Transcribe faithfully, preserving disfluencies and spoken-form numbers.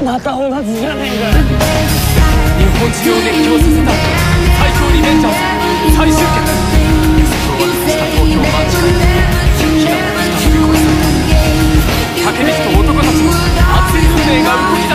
また同じじゃねえか。 日本中を熱狂させた最強リベンジャーズ再集結。空を渡した東京間近に火が再び殺された。竹道と男たちの熱い運命が動き出す。